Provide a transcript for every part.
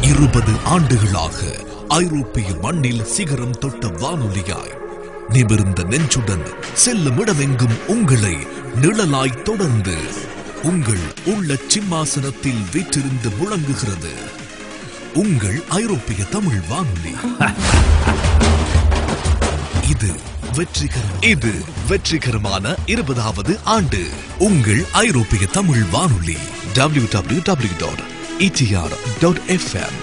20 ஆண்டுகளாக ஐரோப்பிய மண்ணில் சிகரம் தொட்ட வானொலியாய் நிமிர்ந்த நெஞ்சுடன் செல்லும் இடமெங்கும் உங்களை நிழலாய் தொடர்ந்து உங்கள் உள்ள சிம்மாசனத்தில் வீற்றிருந்து முழங்குகிறது உங்கள் ஐரோப்பிய தமிழ் வானொலி. இது வெற்றிகரமான 20வது ஆண்டு உங்கள் ஐரோப்பிய தமிழ் வானொலி. www.etr.fm.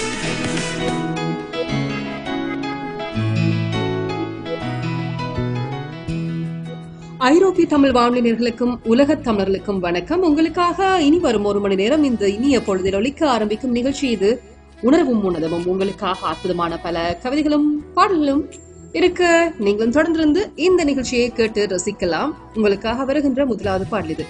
ஐரோப்பிய தமிழ் வானொலியர்களுக்கும் உலகத் தமிழர்களுக்கும் வணக்கம். உங்களுக்காக இனி வரும் 1 மணி நேரம் இந்த இனிய பொழுதில் ஒலிக்க ஆரம்பிக்கும் நிகழ்ச்சி இது உணர்வும் உணர்வும். உங்களுக்காக அற்புதமான பல கவிதைகளும் பாடல்களும் இருக்க நீங்களும் தொடர்ந்திருந்து இந்த நிகழ்ச்சியை கேட்டு ரசிக்கலாம். உங்களுக்காக வருகின்ற முதலாவது பாடல் இது.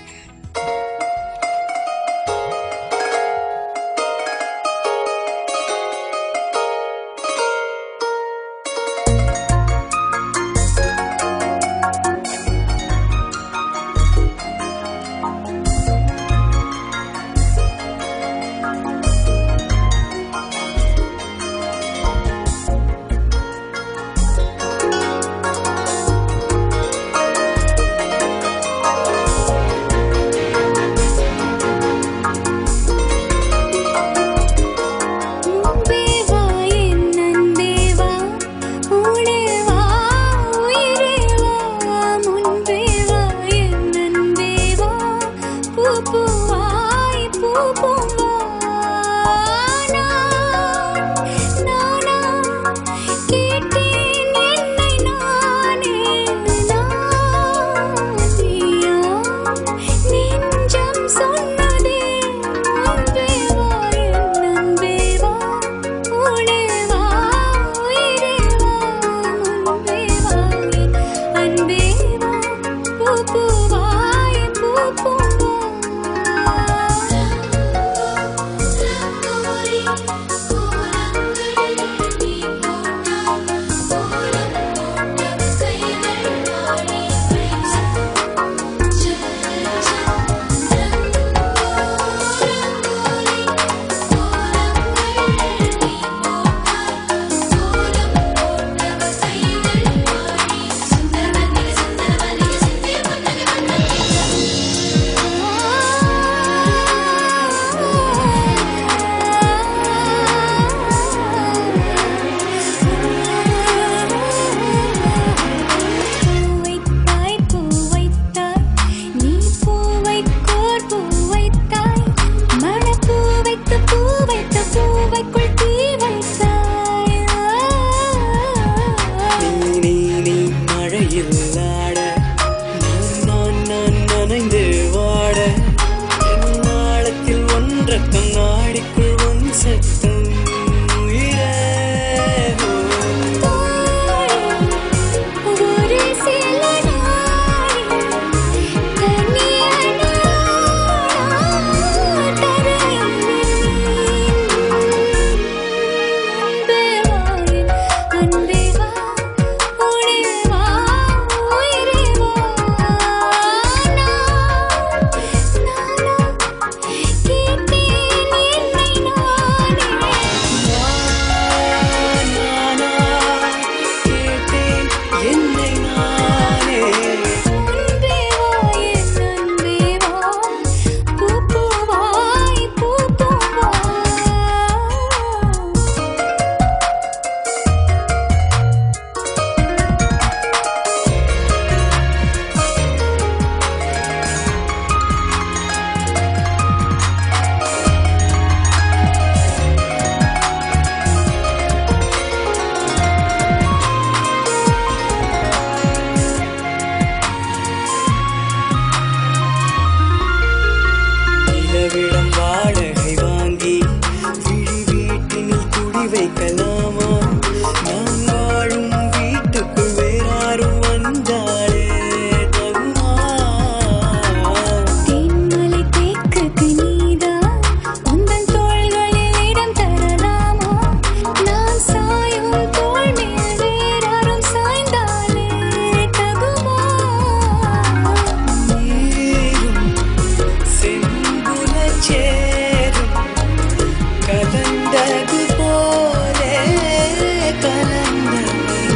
கண்டது போலே கலந்தது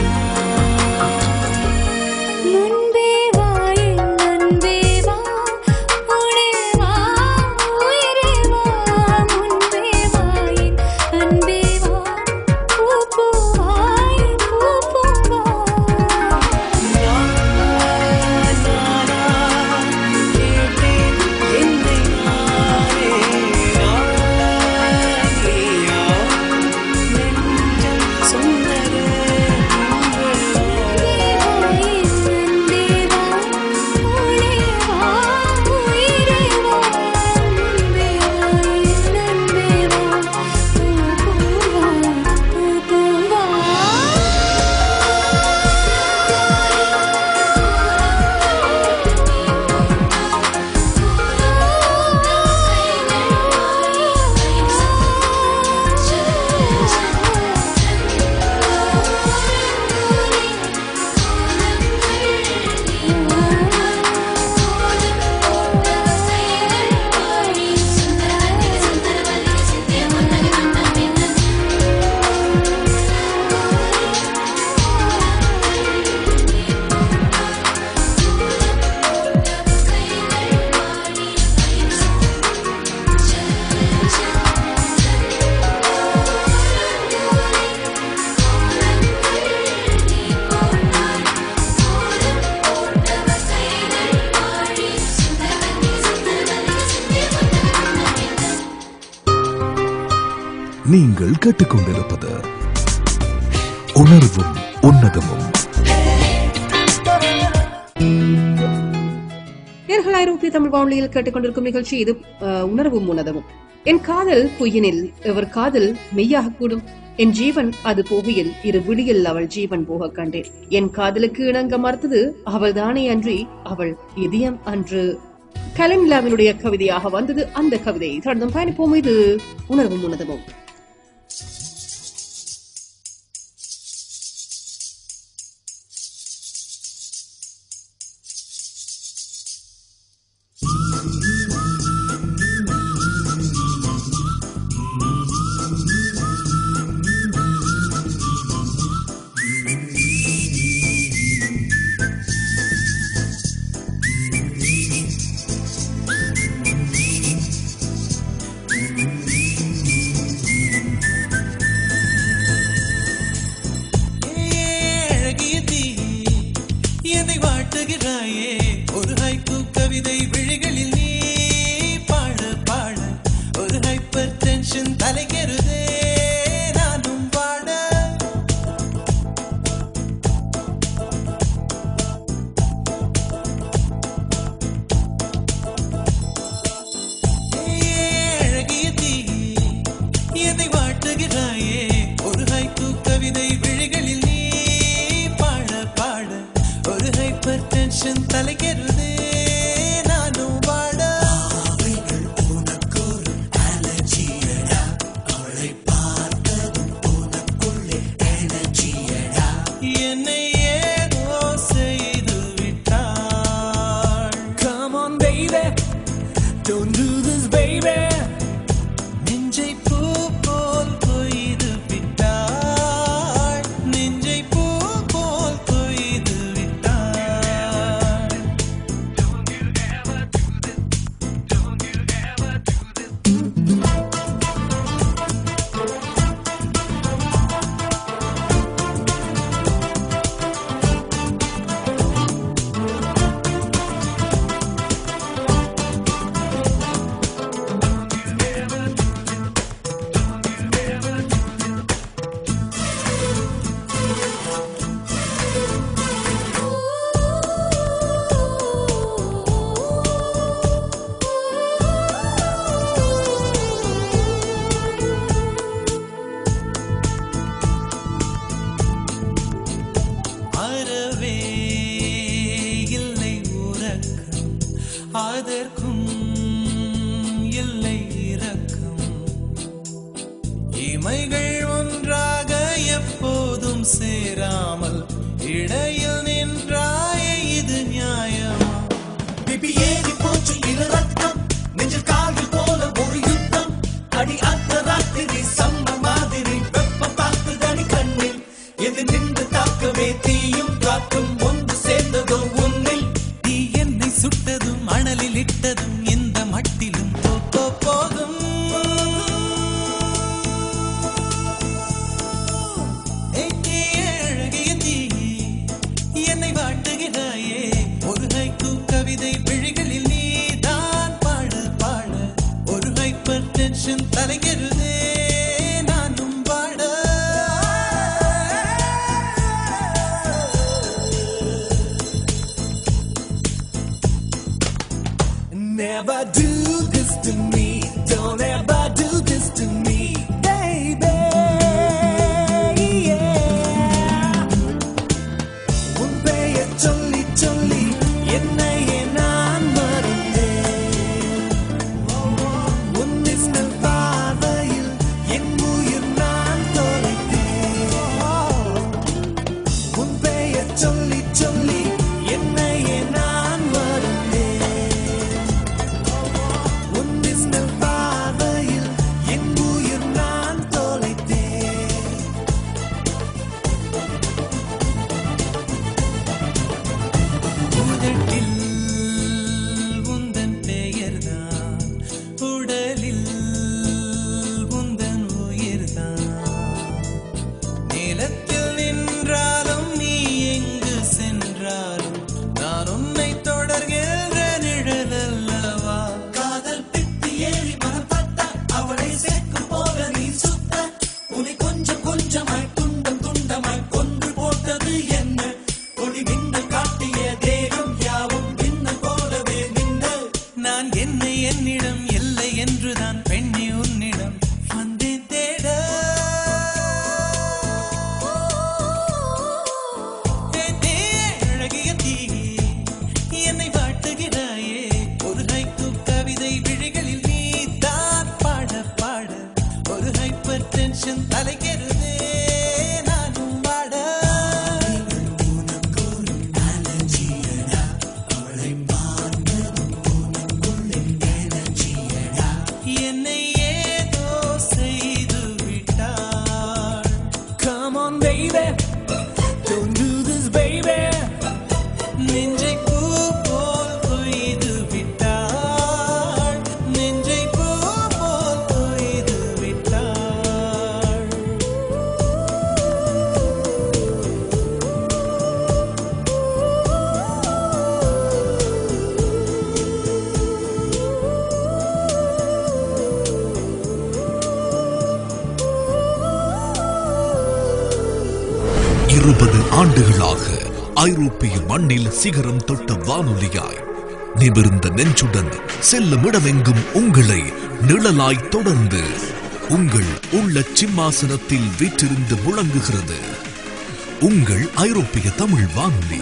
முன்பே வா என் அன்பே வா உடே வா உயிரே வா முன்பே வா என் அன்பே வா பூ பூவாய் பூ பூவா நீங்கள் கேட்டுக்கொண்டிருப்பது உணர்வும் உன்னதமும். ஐரோப்பிய தமிழ் வானொலியில் கேட்டுக்கொண்டிருக்கும் நிகழ்ச்சி இது உணர்வும் உன்னதமும். என் காதல் பொய்யனில் எவர் காதல் மெய்யாக கூடும், என் ஜீவன் அது போகையில் இரு விடியில் அவள் ஜீவன் போக கண்டேன். என் காதலுக்கு இணங்க மறுத்தது அவள் தானே அன்றி அவள் இதயம் அன்று. கலனிலாவினுடைய கவிதையாக வந்தது அந்த கவிதை. தொடர்ந்தும் பயணிப்போம். இது உணர்வும் உன்னதமும். Adi Adda Ratri டென்ஷன் தலைக்கிறதே நானும் வாட என்னை ஏதோ செய்து விட்டாள். Come on baby, don't do this baby. நெஞ்சை பூ போல் கொய்து விட்டாள். நெஞ்சை பூ போல் கொய்து விட்டாள். இருபது ஆண்டுகளாக ஐரோப்பிய மண்ணில் சிகரம் தொட்ட வானொலியாய் நிமிர்ந்த நெஞ்சுடன் செல்லும் இடமெங்கும் உங்களை நிழலாய் தொடர்ந்து உங்கள் உள்ள சிம்மாசனத்தில் வீற்றிருந்து முழங்குகிறது உங்கள் ஐரோப்பிய தமிழ் வானொலி.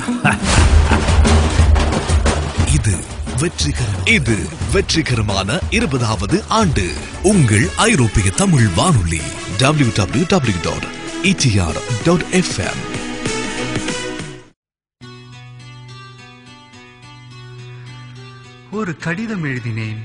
இது வெற்றிகரமான 20வது ஆண்டு உங்கள் ஐரோப்பிய தமிழ் வானொலி. www.etr.fm. ஒரு கடிதம் எழுதினேன்,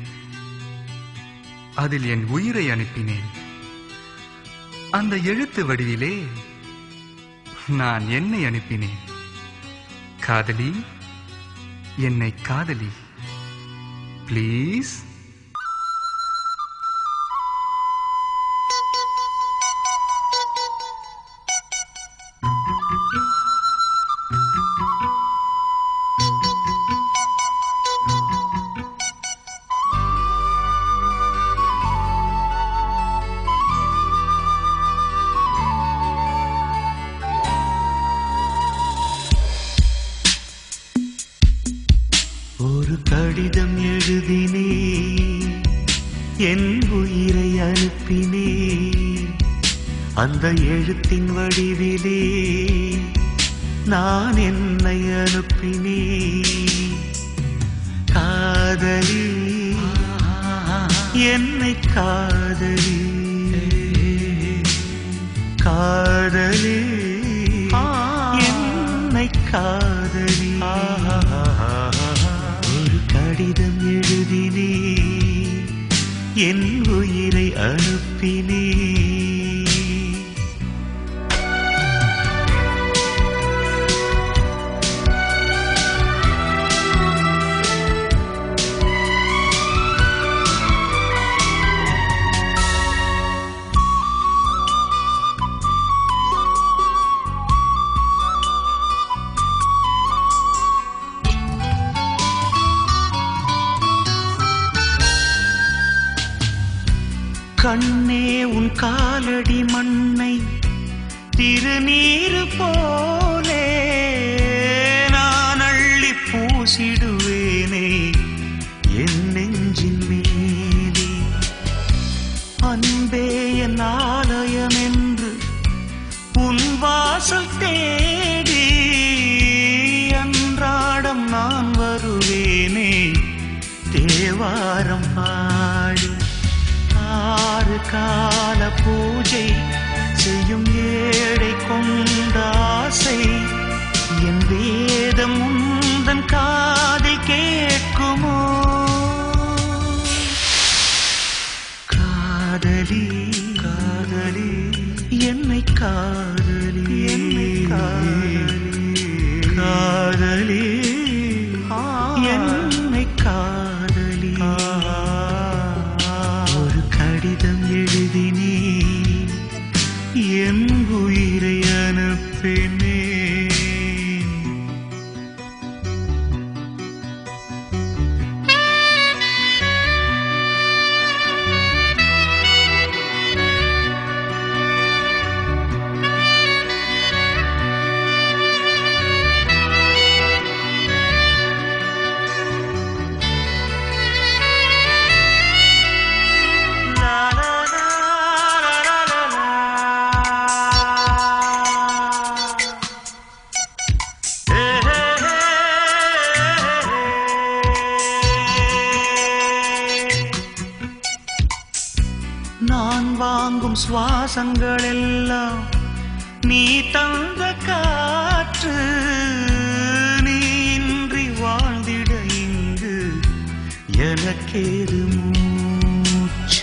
அதில் என் உயிரை அனுப்பினேன். அந்த எழுத்து வடிவிலே நான் என்னை அனுப்பினேன். காதலி, என்னை காதலி, ப்ளீஸ். ஒரு கடிதம் எழுதினே, என் உயிரை அனுப்பினே. அந்த எழுத்தின் வடிவிலே நான் என்னை அனுப்பினே. காதலி, என்னை காதலி, காதலி, என்னை காதலி. ஒரு கடிதம் எழுதினே, என் உயிரை அனுப்பினே. கண்ணே, உன் காலடி மண்ணை திருநீரு போலே நான் அள்ளி பூசிடுவேனே என் நெஞ்சின் மேலே. அன்பே என் ஆலயம் என்று உன் வாசல் தேடி அன்றாடம் நான் வருவேனே தேவாரம் பாடி. ஆறு கால பூஜை செய்யும் ஏழை கொண்ட ஆசை என் வேதம் உந்தன் காதில் கேட்குமோ? காதலி, காதலி, என்னை காதலி, என்னை காதலி, காதலி, என்னை காதலி. ஒரு கடிதம் எழுதினே, என் உயிரை அனுப்பினே. வாங்கும் சுவாசங்கள் எல்லாம் நீ தந்த காற்று. நீ இன்றி வாழ்ந்திட இங்கு எனக்கேது மூச்சு.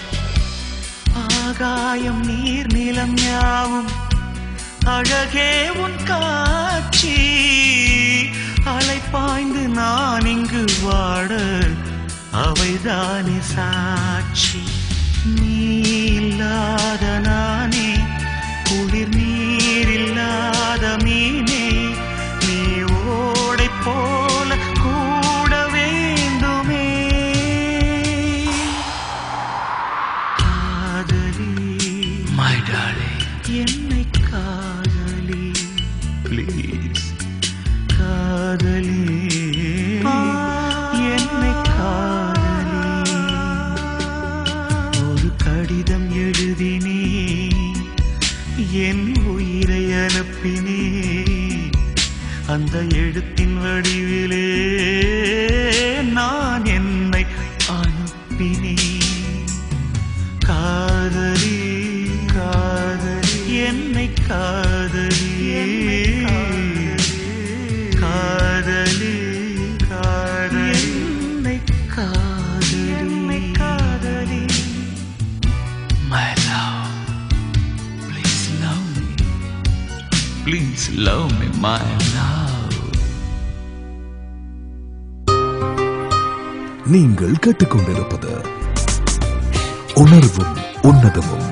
ஆகாயம் நீர் நிலம் யாவும் அழகே உன் காட்சி. அலை பாய்ந்து நான் இங்கு வாட அவைதானே சாட்சி. நீ இல்லாத நானே குளிர் நீர் இல்லாத மீனே. நீ ஓடை போல கூட வேண்டுமே. காதலி My darling, என்னை காதலி ப்ளீஸ். காதலி என்னை காதலி. ஒரு கடிதம் எழுதினே என் உயிரை அனுப்பினே. அந்த எழுத்தின் வடிவிலே நான் என்னை அனுப்பினேன். காதலி காதலி என்னை காதலி. காதலி காதலி என்னை காதலி. என்னை காதலி. my love, please love me. Please love me, my love. நீங்கள் கேட்டுக்கொண்டிருப்பது உணர்வும் உன்னதமும்.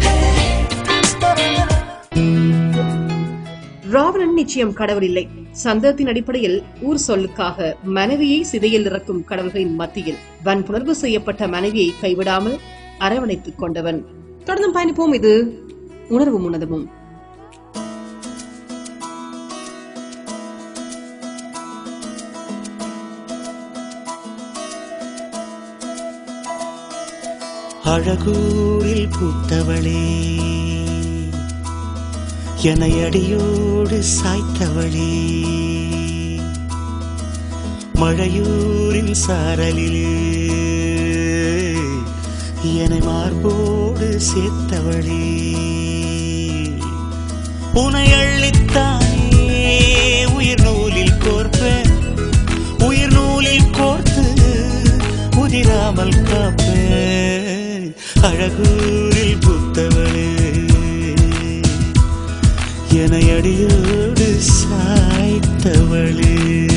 ராவணன் நிச்சயம் கடவுள் இல்லை. சந்தத்தின் அடிப்படையில் ஊர் சொல்லுக்காக மனைவியை சிதையில் இறக்கும் கடவுள்களின் மத்தியில் வன்புணர்வு செய்யப்பட்ட மனைவியை கைவிடாமல் அரவணைத்துக் கொண்டவன். தொடர்ந்து பயணிப்போம். இது உணர்வும் உன்னதமும். அழகூரில் பூத்தவளே என்னை அடியோடு சாய்த்தவளே. மழையூரின் சாரலிலே என்னை மார்போடு சேர்த்தவளே. உனை அள்ளித்தானே உயிர் நூலில் கோர்ப்பேன். உயிர் நூலில் கோர்த்து உதிராமல் காப்பேன். அழகூரில் பூத்தவளே என்னை அடியோடு சாய்த்தவளே.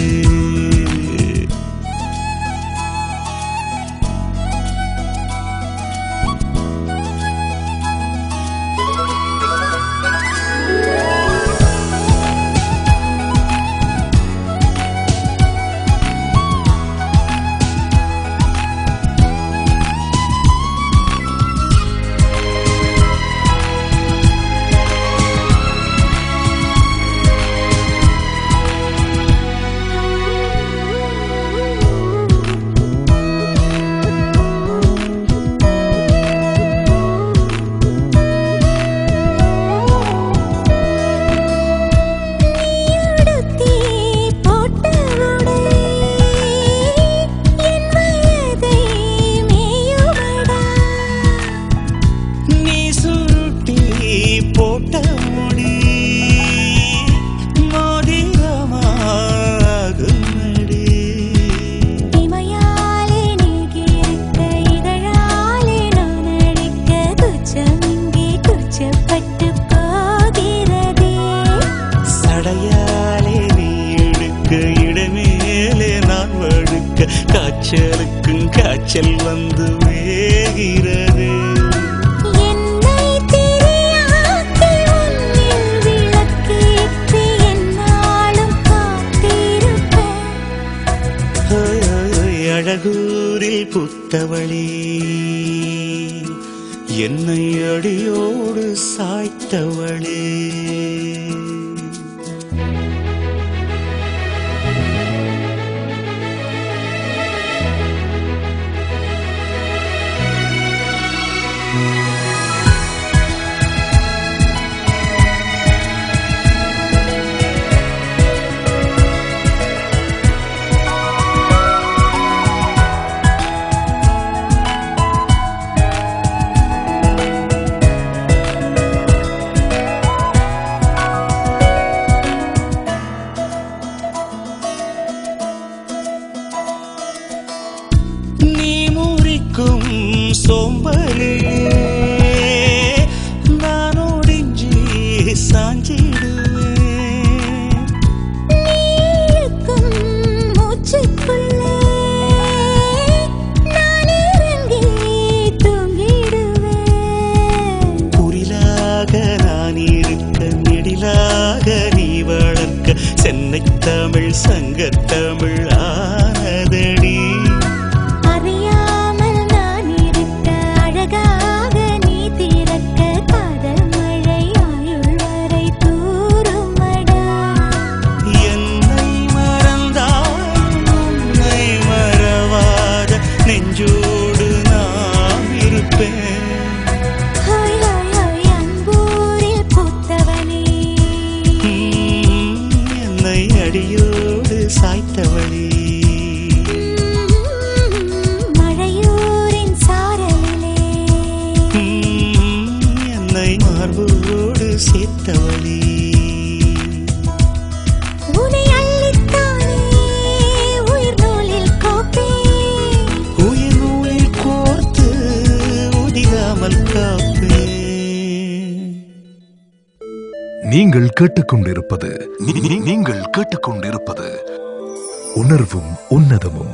காய்ச்சலுக்கும் காய்ச்சல் வந்து வேகிறது. என்னை திரியாக்கி உன்னில் விளக்கேற்றி என்னாலும் காத்திருப்பேன். அழகூரில் புத்தவளே என்னை அடியோடு சாய்த்தவளே. நிழலாக நான் இருக்க நெடிலாக நீ வளர்க்க சென்னை தமிழ் சங்கத்தமிழ் ஆனதடி. அறியாமல் நான் இருக்க அழகாக நீ திறக்க காதல் மழை ஆயுள் வரை தூருமடா. என்னை மறந்தாலும் உன்னை மறவாத நெஞ்சோடு நான் இருப்பேன். ஹாய் ஹாய் ஹாய் அன்பூரில் பூத்தவனே, என்னை அடியோடு சாய்த்தவளே, மழையூரின் சாரலிலே என்னை மார்போடு சேர்த்தவளே. உனை அள்ளித்தானே உயிர் நூலில் கோப்பேன். உயிர் நூலில் கோர்த்து உதிராமல் காப்பேன். நீங்கள் கேட்டுக்கொண்டிருப்பது நீங்கள் கேட்டுக்கொண்டிருப்பது உணர்வும் உன்னதமும்.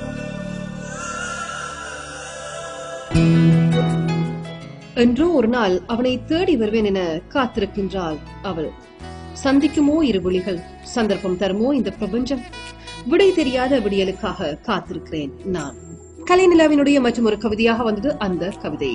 என்றோ ஒரு நாள் அவனை தேடி வருவேன் என காத்திருக்கின்றாள் அவள். சந்திக்குமோ இரு விழிகள், சந்தர்ப்பம் தருமோ இந்த பிரபஞ்சம், விடை தெரியாத விடியலுக்காக காத்திருக்கிறேன் நான். கலைநிலாவினுடைய மற்றும் ஒரு கவிதையாக வந்தது அந்த கவிதை.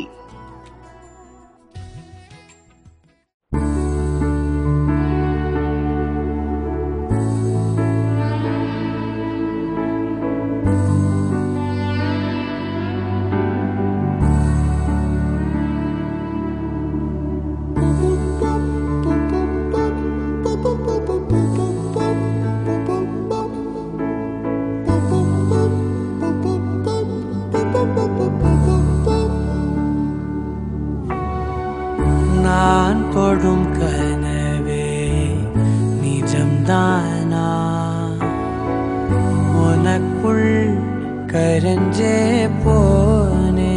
நான் தொடும் கனவே நிஜம்தானா, உனக்குள் கரஞ்சே போனேனே.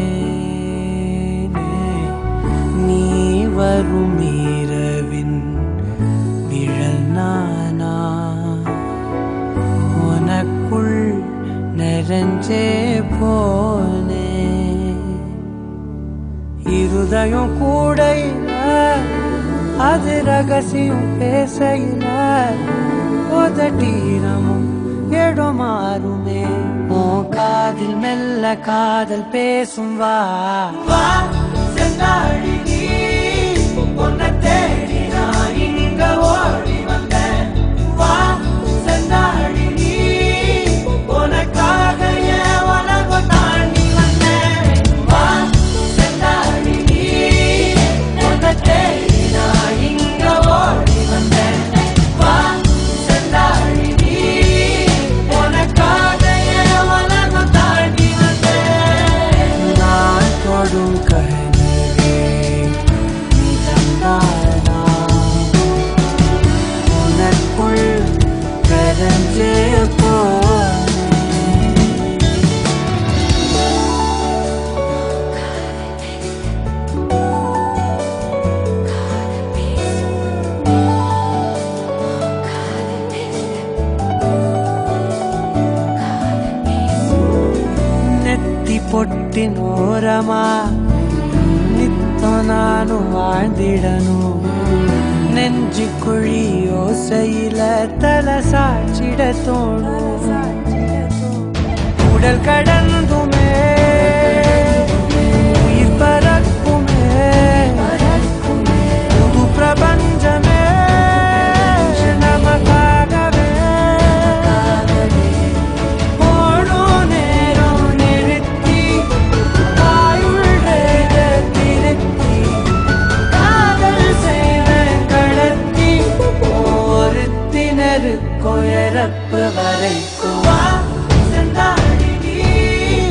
நீ வரும் இரவின் நிழல் நானா, உனக்குள் நிறைஞ்சே போனே. இருதயம் கூடையில அது ரகசியம் பேசையில உதட்டீரமும் இடம் மாறுமே. உன் காதில் மெல்ல காதல் பேசும் வா வா செந்தாழி நீ, உன்னை தேடி நான் இங்க ஓடி வந்தேன். வா செந்தாழி நீ, உனக்காக என் உலகம் தாண்டி வந்தேன். வா செந்தாழி நீ, உன்னை தேடி நான் இங்க ஓடி வந்தேன். வா செந்தாழி நீ, உனக்காக என் உலகம் தாண்டி வந்தேன். நான் தொடும் கனவே நிஜம்தானா, உனக்குள் கரஞ்சே போனேன். ನೆತ್ತಿ ಪೊಟ್ಟಿನೋರಮ ನಿತ್ತ ನಾನು வாழ்ந்திடನು, நெஞ்சு குழி ஓசையில தலை சாட்சிட தோணும். உடல் கடந்துமே உயிர் பறக்குமே, புது பிரபஞ்சமே நமக்காகவே. ஓடும் நேரம் நிறுத்தி ஆயுள் ரேக திருத்தி காதல் செய்வேன் கடத்தி ஒருத்தினருக்கும் இறப்பு வரைக்கும். வா செந்தாழி நீ,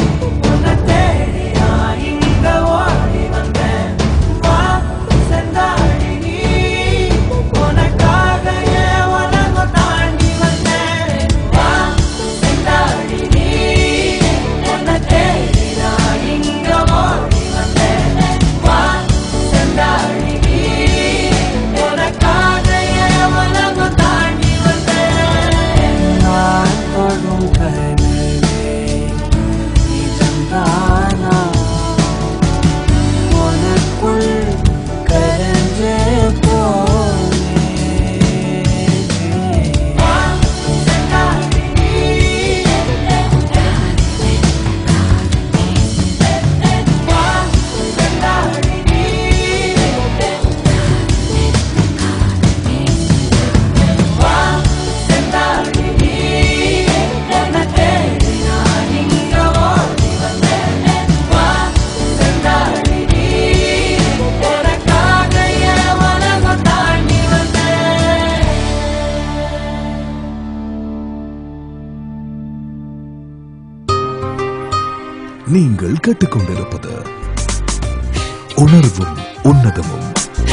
நீங்கள் கேட்டுக்கொண்டிருப்பது உணர்வும் உன்னதமும்.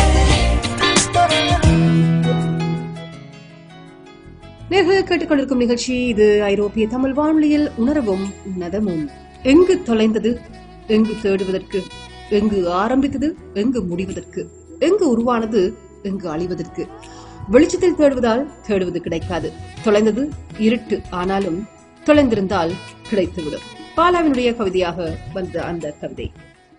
நேர்கள் கேட்டுக்கொண்டிருக்கும் நிகழ்ச்சி இது ஐரோப்பிய தமிழ் வானொலியில் உணர்வும் உன்னதமும். எங்கு தொலைந்தது, எங்கு தேடுவதற்கு, எங்கு ஆரம்பித்தது, எங்கு முடிவதற்கு, எங்கு உருவானது, எங்கு அழிவதற்கு. வெளிச்சத்தில் தேடுவதால் தேடுவது கிடைக்காது. தொலைந்தது இருட்டு, ஆனாலும் தொலைந்திருந்தால் கிடைத்துவிடும். பாலாவினுடைய கவிதையாக வந்த அந்த கவிதை.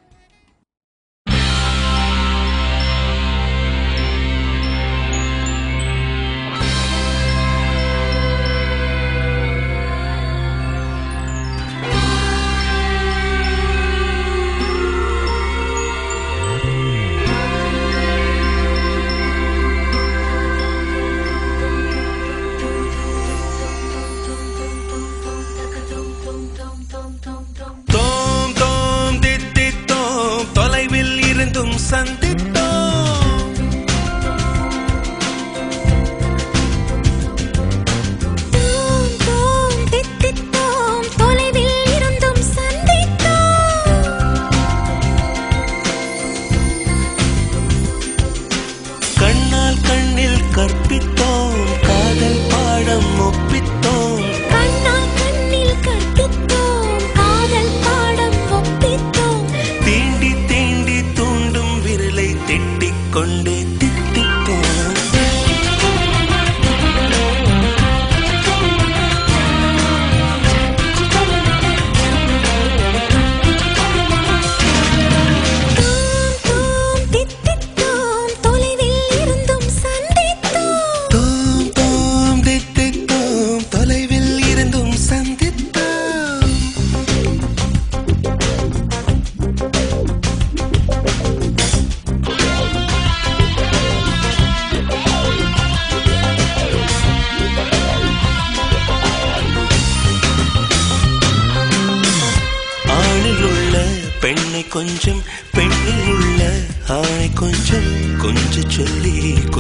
கொஞ்சம் பெண்ணில் உள்ள ஆணை கொஞ்சம் கொஞ்ச சொல்லி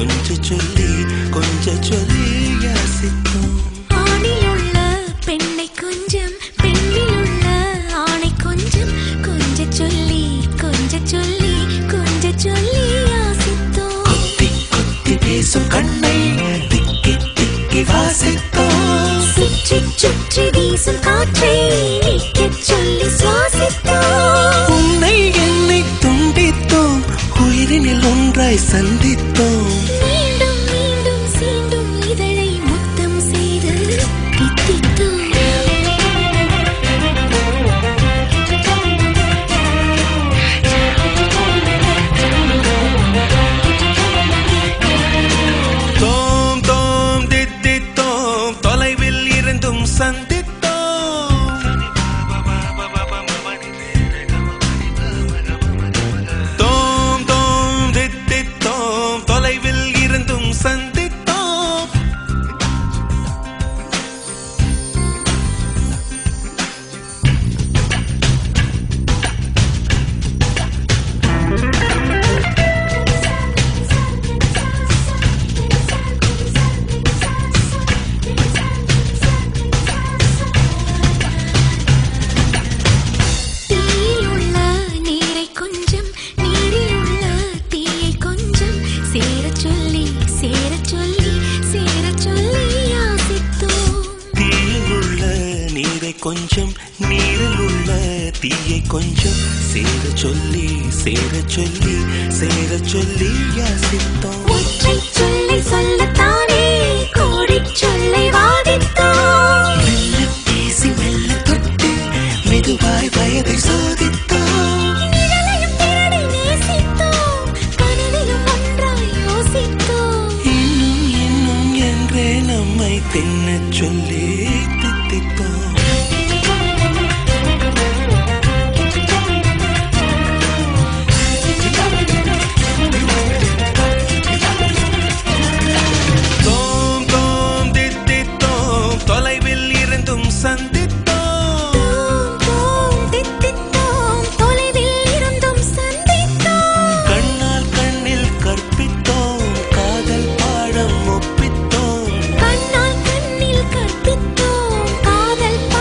யாசித்தோம். ஆணில் உள்ள பெண்ணை கொஞ்சம் பெண்ணில் உள்ள ஆணை கொஞ்சம் கொஞ்ச சொல்லி யாசித்தோம். கொத்தி கொத்தி பேசும் கண்ணை திக்கி திக்கி வாசித்தோம். சுற்றி சுற்றி வீசும் காற்றை நிற்கச் சொல்லி சுவாசித்தோம். உன்னை என்னை துண்டித்தோம், உயிரினில் ஒன்றாய் சந்தித்தோம். மீண்டும் மீண்டும் சீண்டும் இதழை முத்தம் செய்து தித்தித்தோம். தோம் தோம் தித்தித்தோம், தொலைவில் இருந்தும் சந்தித்தோம். தோம் தோம் தித்தித்தோம், தொலைவில் இருந்தும் சந்தித்தோம். தீயில் உள்ள நீரை கொஞ்சம் நீரில் உள்ள தீயை கொஞ்சம் சேரச் சொல்லி யாசித்தோம். தீயில் உள்ள நீரை கொஞ்சம் நீரில் உள்ள தீயை கொஞ்சம் சேரச் சொல்லி யாசித்தோம். ஒற்றைச் சொல்லை சொல்லத்தானே கோடிச் சொல்லை வாதித்தோம். மெல்ல பேசி மெல்ல தொட்டு மெதுவாய் வயதை சோதித்தோம். நிழலையும் தேடி நேசித்தோம். கனவிலும் ஒன்றாய் யோசித்தோம். இன்னும் என்றே நம்மை தின்னச் சொல்லி தித்தித்தோம். தோம் தோம் தித்தித்தோம், தொலைவில் இருந்தும் சந்தித்தோம். தோம் தோம் தித்தித்தோம், தொலைவில் இருந்தும் சந்தித்தோம். கண்ணால் கண்ணில் கற்பித்தோம், காதல் பாடம் ஒப்பித்தோம். கண்ணால் கண்ணில் கற்பித்தோம், காதல்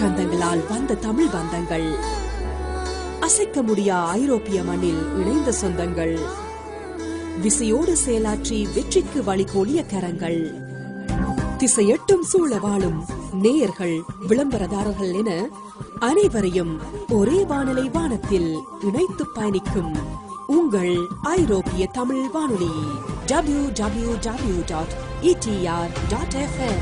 சொந்தங்களால் வந்த தமிழ் பந்தங்கள், அசைக்க முடியா ஐரோப்பிய மண்ணில் இணைந்த சொந்தங்கள், விசையோடு செயலாற்றி வெற்றிக்கு வழிகோலிய கரங்கள், திசையெட்டும் சூழ வாழும் நேயர்கள், விளம்பரதாரர்கள் என அனைவரையும் ஒரே வானலை வானத்தில் இணைத்து பயணிக்கும் உங்கள் ஐரோப்பிய தமிழ் வானொலி www.etr.fm.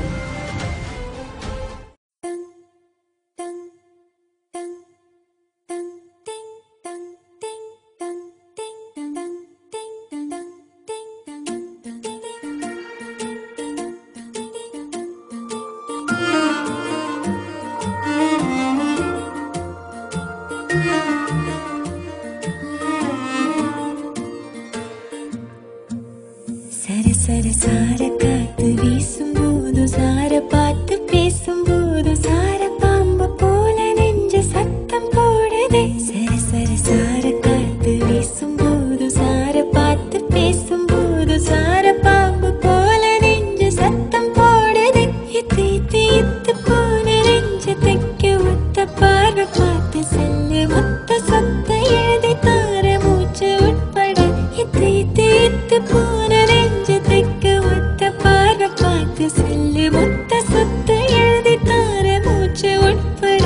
சார காத்து வீசும்போது சார பார்த்து பேசும்போது சார பாம்பு போல நெஞ்ச சத்தம் போடுதே. சர சர சார காத்து வீசும்போது சார பார்த்து பேசும்போது சார பாம்பு போல நெஞ்ச சத்தம் போடுதே. இத்து இத்து இத்து போன நெஞ்ச தைக்க ஒத்த பார்வை பார்த்து செல்ல மொத்த சொத்த எழுதி தார மூச்சு உட்பட. இத்து இத்து இத்து போன நெஞ்ச தைக்க ஒத்த பார்வை பார்த்து செல்ல மொத்த சொத்த எழுதி தார மூச்சு உட்பட.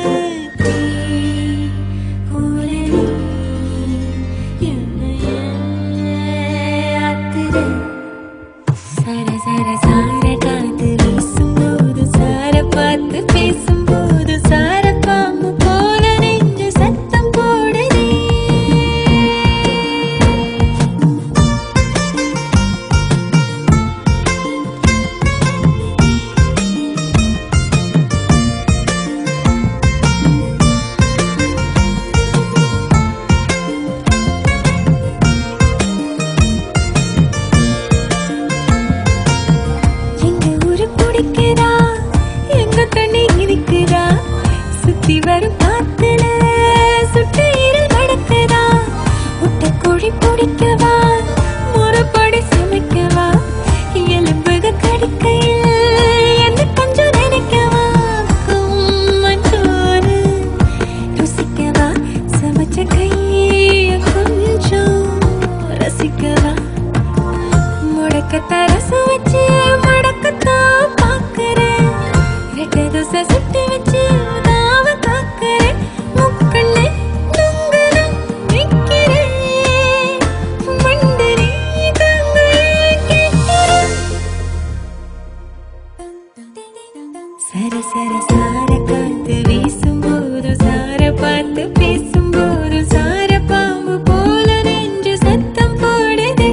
சர சர சார காத்து வீசும்போது சார பார்த்து பேசும்போது சார பாம்பு போல நெஞ்சு சத்தம் போடுதே. எங்க ஊரு பிடிக்குதா, எங்க கண்ணி இருக்குதா, சுத்தி வரும் காத்துல சுட்டு இருள் கடக்குதா. முட்டை கோழி பிடிக்கவா, முறைப்படி சமைக்கவா, எலும்புக கடிக்கையில் என்ன கொஞ்சம் நினைக்கவா. மஞ்சோறு ருசிக்கவா, சமைச்ச கைய கொஞ்சம் ரசிக்கவா. முடக்கத்தை ரசம் வச்சு மடக்கத்தான் பாக்குறேன். ரெட்டை தோசை சுட்டு வச்சு தாவ காக்குறேன். முக்கல்ல தொங்குற வைக்கிறேன். மண்டனி தங்கையை கேட்கிறேன். சர சர சார காத்து வீசும்போது சார பார்த்து பேசும்போது சார பாம்பு போல நெஞ்சு சத்தம் போடுது.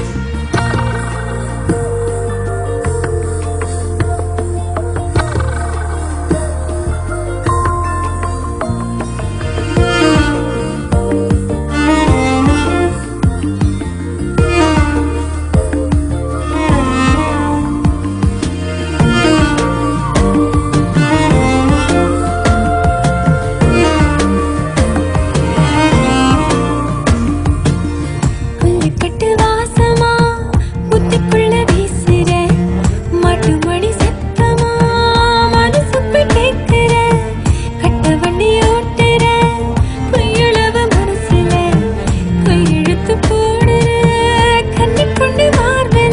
புல்லுக்கட்டு வாசமா புத்திக்குள்ள வீசுற, மாட்டு மணி சத்தமா மனசுக்கு கேட்கிற. கட்ட வண்டி ஓட்டுற பொய்யுளவு மனசுல, கையெழுத்து போடுற கண்ணி கொண்டு மார்பல.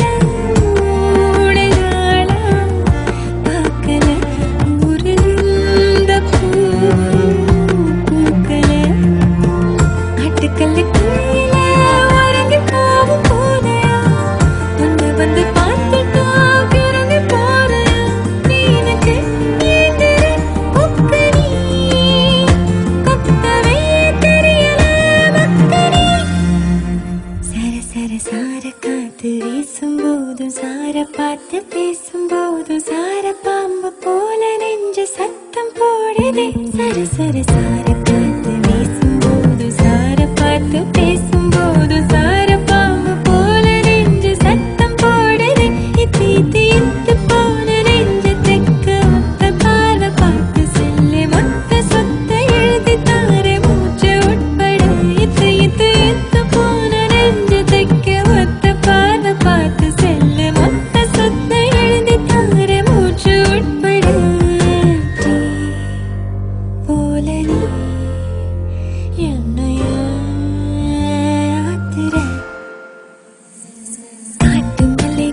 ஊடலாளா பார்க்கல ஊரில் பூ பூக்கல. ஆட்டுக்கல்லு குயில உறங்கி போகும் போதையா, வந்து வந்து பார்த்துட்டா கிறங்கி போறையா. நீனுக்கு ஏந்திர கொக்கனி கொக்கவே தெரியல மக்கனி. சர சர சார காத்து வீசும்போது சார பார்த்து பேசும்போது சார பாம்பு போல நெஞ்சு சத்தம் போடுதே. சர சர சார காத்து வீசும்போது சார பார்த்து பேசும்போது சார பாம்பு போல நெஞ்சு சத்தம் போடுதே. இத்து இத்து இத்து போன நெஞ்சு தைக்க ஒத்த பார்வை பார்த்து செல்ல மொத்த சொத்த எழுதி தார மூச்சு உட்பட. இத்து இத்து இத்து போன நெஞ்சு தைக்க ஒத்த பார்வை பார்த்து செல்ல மொத்த சொத்த எழுதி தார மூச்சு உட்பட.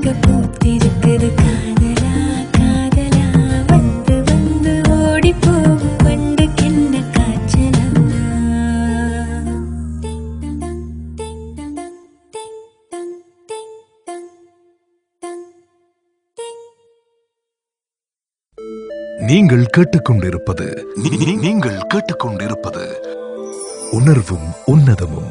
அழக பூத்திருக்குது காதலா காதலா வந்து வந்து ஓடி போகும் வண்டுக்கென்ன காய்ச்சலா நீங்கள் கேட்டுக்கொண்டிருப்பது நீங்கள் கேட்டுக்கொண்டிருப்பது உணர்வும் உன்னதமும்.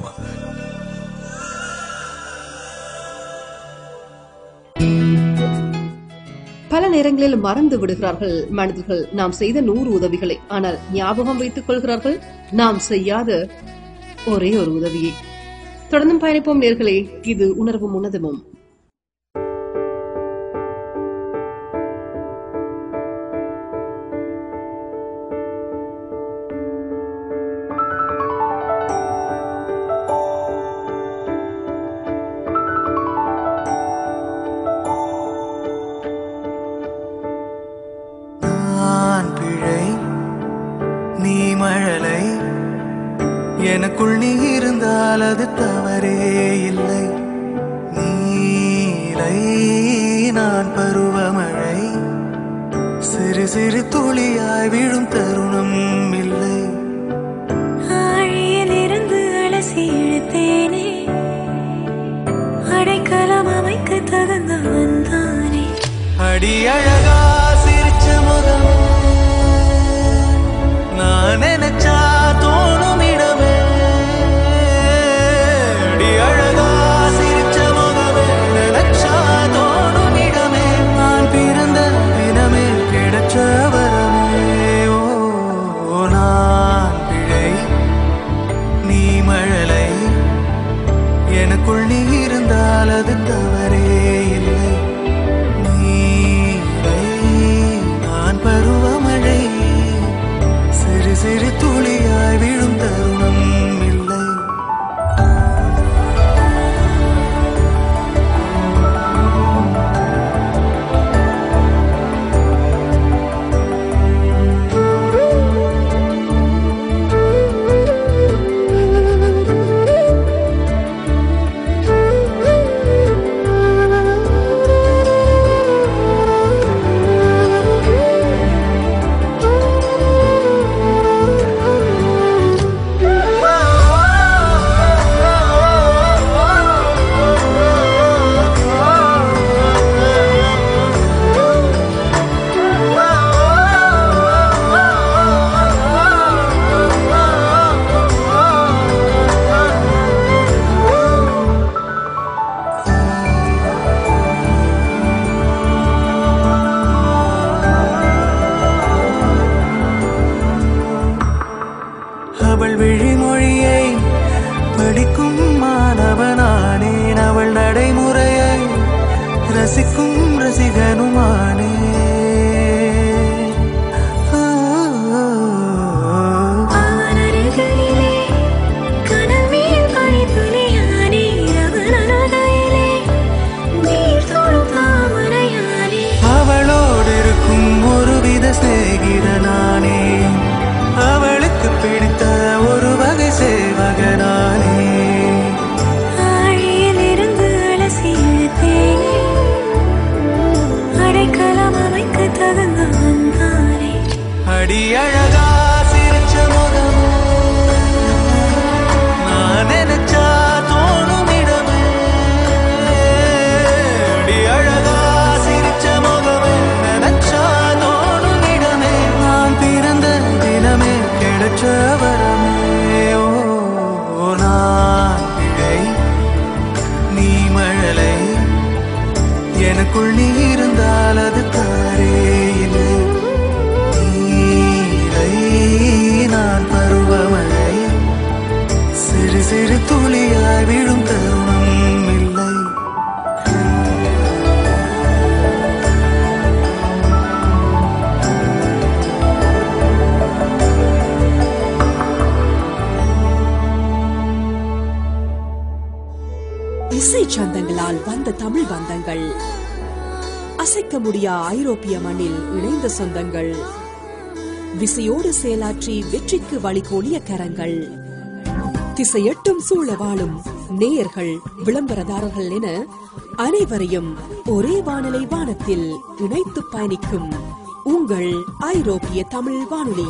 பல நேரங்களில் மறந்து விடுகிறார்கள் மனிதர்கள் நாம் செய்த 100 உதவிகளை. ஆனால் ஞாபகம் வைத்துக் கொள்கிறார்கள் நாம் செய்யாத ஒரே ஒரு உதவியை. தொடர்ந்தும் பயணிப்போம் நேர்களே, இது உணர்வும் உன்னதமும். எனக்குள் நீ இருந்தால் அது தவறே இல்லை. நீலை நான் பருவமழை, சிறு சிறு துளியாய் விழும் தருணம் இல்லை. ஆழியிலிருந்து அலசி இழுத்தேனே, அடைக்கலம் அமைக்க தகுந்தவன் தானே. அடி அழகா சிரிச்ச முகம் நான் நினைச்சா தோணும் இடமே. அடி அழகா சிரிச்ச முகமே நினைச்சா தோணும் இடமே. நான் பிறந்த தினமே கிடைச்ச வரமே. ஓ நான் பிழை நீ மழலை, எனக்குள் நீ இருந்தால் அது தவறே இல்லை. நான் பருவமழை, சிறு சிறு துளியாய் விழும் தருணம் இல்லை. அவள் விழிமொழியை படிக்கும் மாணவனானேன், அவள் நடைமுறையை ரசிக்கும் ரசிகனுமானே. அவளோடு இருக்கும் ஒருவித சிநேகிதனானே, அவளுக்கு பிடித்த ஒரு வகை சேவகனானே. ஆழியிலிருந்து அலசி இழுத்தேனே, அடைக்கலம் அமைக்க தகுந்தவன் தானே. அடி அழகா சிரிச்ச முகம் நான் நினைச்சா தோணும் இடமே. அடி அழகா சிரிச்ச முகமே நினைச்சா தோணும் இடமே. நான் பிறந்த தினமே கிடைச்ச வரமே. ஓ நான் பிழை நீ மழலை, எனக்குள் நீ இருந்தால் அது தவறே இல்லை. நீலை நான் பருவமழை, சிறு சிறு துளியாய் விழும் தருணம் இல்லை. இசை சந்தங்களால் வந்த தமிழ் பந்தங்கள், அசைக்க முடியா ஐரோப்பிய மண்ணில் இணைந்த சொந்தங்கள், விசையோடு செயலாற்றி வெற்றிக்கு வழிகோலிய கரங்கள். திசையெட்டும் சூழ வாழும் நேயர்கள், விளம்பரதாரர்கள் என அனைவரையும் ஒரே வானலை வானத்தில் இணைத்து பயணிக்கும் உங்கள் ஐரோப்பிய தமிழ் வானொலி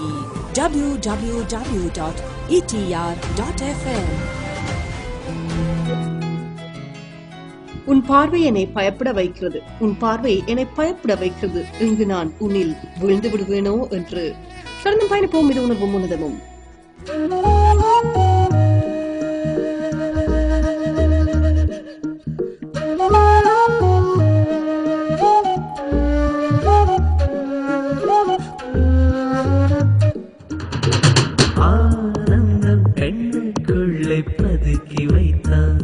www.etr.fm. உன் பார்வை என்னை பயப்பட வைக்கிறது, உன் பார்வை என்னை பயப்பட வைக்கிறது, இங்கு நான் உன்னில் விழுந்து விடுவேனோ என்று தொடர்ந்து பயணிப்போம். இது உணர்வும் உன்னதமும். ஆனந்தம் கண்ணுக்குள்ளே பதுக்கி வைத்தான்,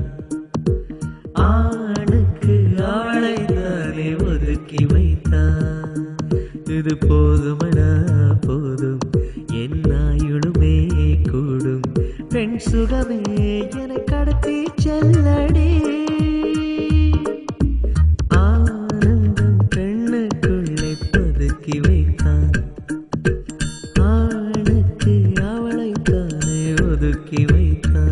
ஆணுக்கு ஆளைத்தானே ஒதுக்கி வைத்தான். இது போதுமடா போதும், என் ஆயுளுமே கூடும், பெண் சுகமே என கடத்தி செல்லடி. ஆனந்தம் கண்ணுக்குள்ளே பதுக்கி வைத்தான், ஆணுக்கு அவளைத்தானே ஒதுக்கி வைத்தான்.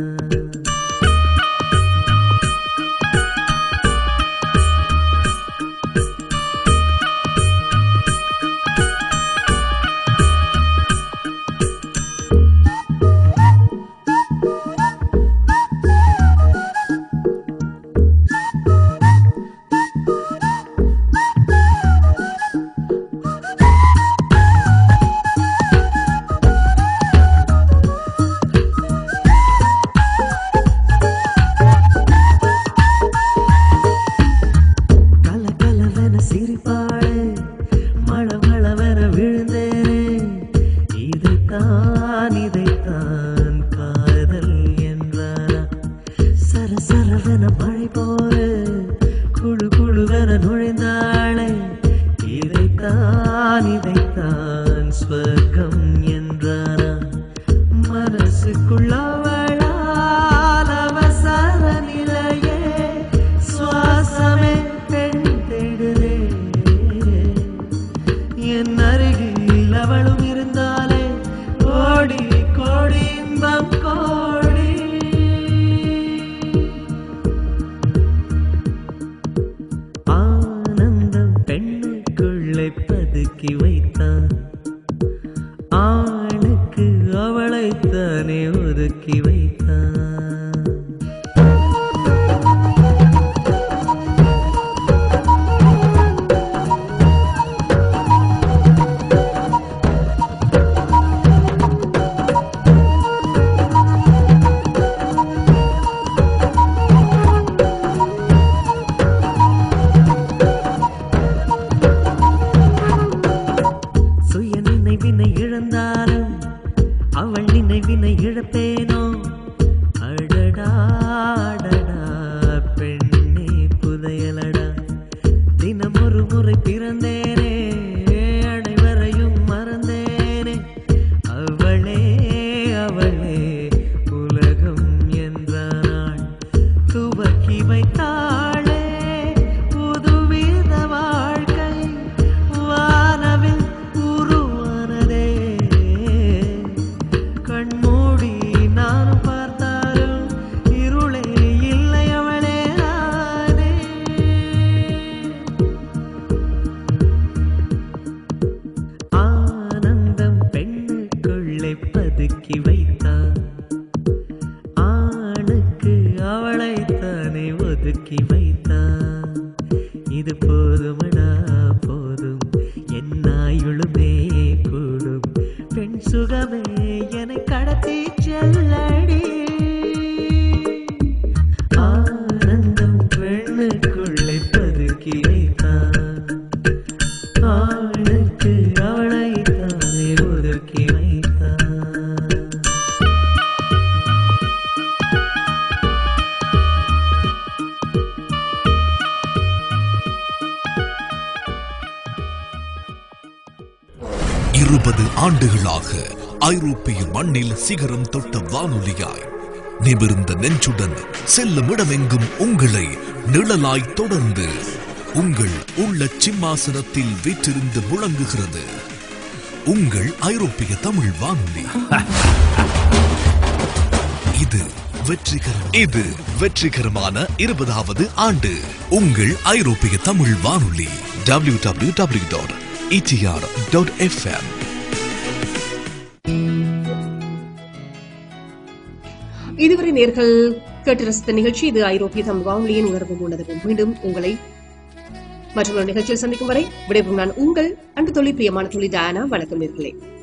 ஆண்டுகளாக ஐரோப்பிய மண்ணில் சிகரம் தொட்ட வானொலியாய் நிமிர்ந்த நெஞ்சுடன் செல்லும் இடமெங்கும் உங்களை நிழலாய் தொடர்ந்து உங்கள் உள்ள சிம்மாசனத்தில் வீற்றிருந்து முழங்குகிறது உங்கள் ஐரோப்பிய தமிழ் வானொலி. இது வெற்றிகரமான 20வது ஆண்டு உங்கள் ஐரோப்பிய தமிழ் வானொலி www.etr.fm. இதுவரை நேர்கள் கேட்டு ரசித்த நிகழ்ச்சி இது ஐரோப்பிய தமிழ் வானொலியின் உணர்வு உணர்வும். மீண்டும் உங்களை மற்றொரு நிகழ்ச்சியில் சந்திக்கும் வரை விடைபெறும் நான் உங்கள் அன்பு தொழில் பிரியமான தொழில் டயானா. வணக்கம் நேர்களே.